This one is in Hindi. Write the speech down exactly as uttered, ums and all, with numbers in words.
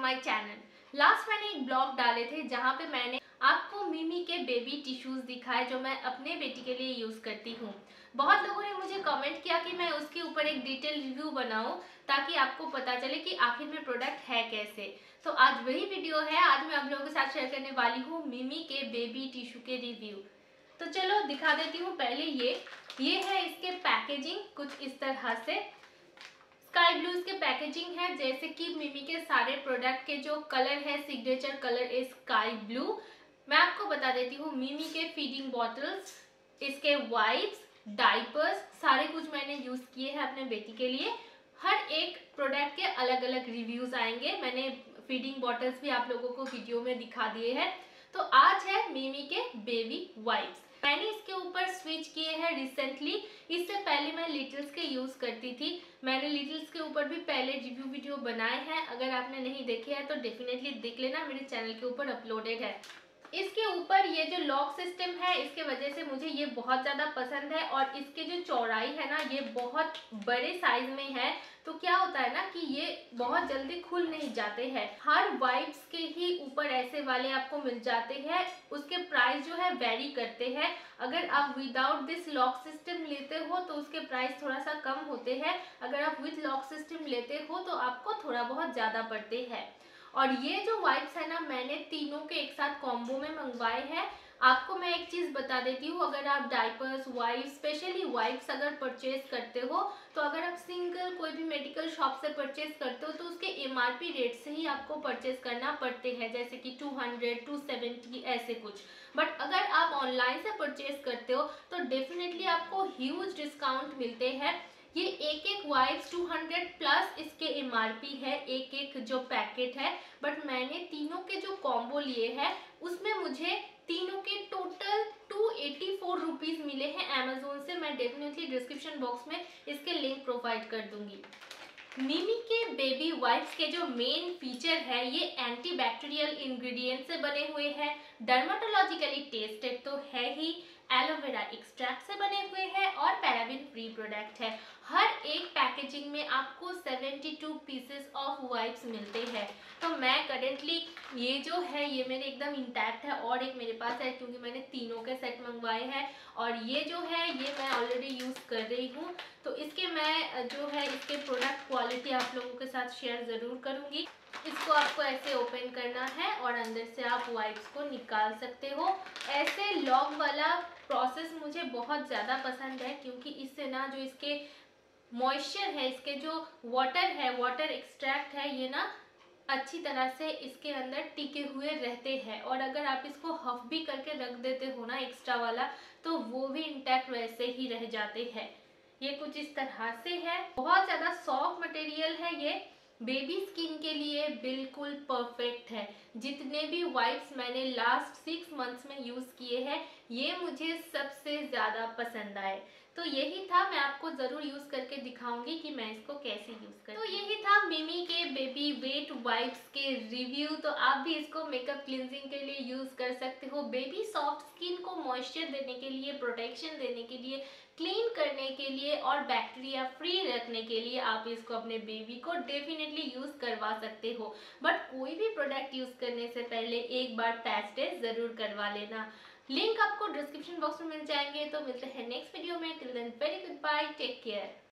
My channel. लास्ट मैंने एक ब्लॉग डाले थे जहाँ पे मैंने आपको मिमी के बेबी टिश्यूज दिखाए जो मैं अपने बेटी के लिए यूज करती हूँ। बहुत लोगों ने मुझे कमेंट किया कि मैं उसके ऊपर एक डिटेल रिव्यू बनाऊं ताकि आपको पता चले कि आखिर में प्रोडक्ट है कैसे। तो आज वही वीडियो है। आज मैं आप लोगों के साथ शेयर करने वाली हूँ मिमी के बेबी टिश्यू के रिव्यू। तो चलो दिखा देती हूँ। पहले ये ये है इसके पैकेजिंग कुछ इस तरह से। स्काई ब्लू इसके पैकेजिंग है, जैसे कि मिमी के सारे प्रोडक्ट के जो कलर है signature colour is sky blue. मैं आपको बता देती हूँ मिमी के फीडिंग बॉटल्स, इसके वाइप्स, डाइपर्स सारे कुछ मैंने यूज किए हैं अपने बेटी के लिए। हर एक प्रोडक्ट के अलग अलग रिव्यूज आएंगे। मैंने फीडिंग बॉटल्स भी आप लोगों को वीडियो में दिखा दिए हैं। तो आज है मिमी के बेबी वाइप्स। मैंने इसके ऊपर स्विच किए हैं रिसेंटली। इससे पहले मैं लिटिल्स के यूज करती थी। मैंने लिटिल्स के ऊपर भी पहले रिव्यू वीडियो बनाए हैं। अगर आपने नहीं देखे हैं तो डेफिनेटली देख लेना, मेरे चैनल के ऊपर अपलोडेड है। इसके ऊपर ये जो लॉक सिस्टम है इसके वजह से मुझे ये बहुत ज़्यादा पसंद है। और इसके जो चौड़ाई है ना ये बहुत बड़े साइज में है। तो क्या होता है ना कि ये बहुत जल्दी खुल नहीं जाते हैं। हर वाइप्स के ही ऊपर ऐसे वाले आपको मिल जाते हैं। उसके प्राइस जो है वेरी करते हैं। अगर आप विदाउट दिस लॉक सिस्टम लेते हो तो उसके प्राइस थोड़ा सा कम होते हैं। अगर आप विद लॉक सिस्टम लेते हो तो आपको थोड़ा बहुत ज़्यादा पड़ते हैं। और ये जो वाइप्स है ना मैंने तीनों के एक साथ कॉम्बो में मंगवाए हैं। आपको मैं एक चीज़ बता देती हूँ, अगर आप डाइपर्स, वाइप्स, स्पेशली वाइप्स अगर परचेज करते हो तो अगर आप सिंगल कोई भी मेडिकल शॉप से परचेज करते हो तो उसके एमआरपी रेट से ही आपको परचेज करना पड़ते हैं, जैसे कि टू हंड्रेड, टू सेवेंटी ऐसे कुछ। बट अगर आप ऑनलाइन से परचेज करते हो तो डेफिनेटली आपको ह्यूज डिस्काउंट मिलते हैं। ये एक एक वाइप्स टू हंड्रेड प्लस इसके एमआरपी है, एक एक जो पैकेट है। बट मैंने तीनों के जो कॉम्बो लिए हैं उसमें मुझे तीनों के total two eighty four rupees मिले हैं अमेजोन से। मैं डेफिनेटली डिस्क्रिप्शन बॉक्स में इसके लिंक प्रोवाइड कर दूंगी। मिमी के बेबी वाइप्स के जो मेन फीचर है ये एंटी बैक्टीरियल इंग्रेडिएंट से बने हुए हैं, डर्माटोलॉजिकली टेस्टेड तो है ही, एलोवेरा एक्सट्रैक्ट से बने हुए हैं और पैराबिन फ्री प्रोडक्ट है। हर एक पैकेजिंग में आपको seventy two pieces of wipes मिलते हैं। तो मैं करेंटली ये जो है ये मेरे एकदम इंटैक्ट है और एक मेरे पास है क्योंकि मैंने तीनों के सेट मंगवाए हैं। और ये जो है ये मैं ऑलरेडी यूज़ कर रही हूँ। तो इसके मैं जो है इसके प्रोडक्ट क्वालिटी आप लोगों के साथ शेयर ज़रूर करूँगी। इसको आपको ऐसे ओपन करना है और अंदर से आप वाइप्स को निकाल सकते हो। ऐसे लॉक वाला प्रोसेस मुझे बहुत ज़्यादा पसंद है क्योंकि इससे ना जो इसके मॉइस्चर है, इसके जो वाटर है, वाटर एक्सट्रैक्ट है, ये ना अच्छी तरह से इसके अंदर टिके हुए रहते हैं। और अगर आप इसको हफ भी करके रख देते हो ना एक्स्ट्रा वाला तो वो भी इंटैक्ट वैसे ही रह जाते हैं। ये कुछ इस तरह से है। बहुत ज़्यादा सॉफ्ट मटेरियल है। ये बेबी स्किन के लिए बिल्कुल परफेक्ट है। जितने भी वाइप्स मैंने लास्ट सिक्स मंथ्स में यूज़ किए हैं ये मुझे सबसे ज़्यादा पसंद आए। तो यही था, मैं आपको ज़रूर यूज़ करके दिखाऊंगी कि मैं इसको कैसे यूज़ करती हूँ। तो यही था मिमी के बेबी वेट वाइप्स के रिव्यू। तो आप भी इसको मेकअप क्लिनजिंग के लिए यूज़ कर सकते हो। बेबी सॉफ्ट स्किन को मॉइस्चर देने के लिए, प्रोटेक्शन देने के लिए, क्लीन करने के लिए और बैक्टीरिया फ्री रखने के लिए आप इसको अपने बेबी को डेफिनेटली यूज़ करवा सकते हो। बट कोई भी प्रोडक्ट यूज़ करने से पहले एक बार पैच टेस्ट ज़रूर करवा लेना। लिंक आपको डिस्क्रिप्शन बॉक्स में मिल जाएंगे। तो मिलते हैं नेक्स्ट वीडियो में। Till then very goodbye, take care.